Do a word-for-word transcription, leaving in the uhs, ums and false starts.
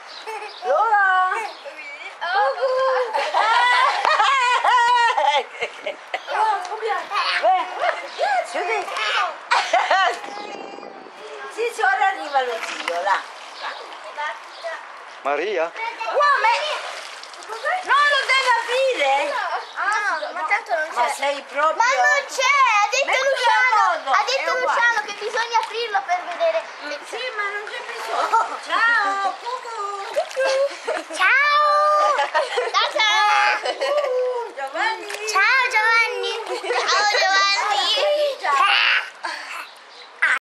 Lola! Chiudi! Sì, sì, ora arriva lo zio, là. Maria? Uomo! Non lo deve aprire? Ah, no, ma tanto non Ma c'è. sei proprio... Ma non c'è, ha detto Mettilo Luciano, a modo, ha è detto uguale. Luciano che bisogna aprirlo per vedere. Sì, ma non c'è bisogno. Ciao! Cucù! Ciao!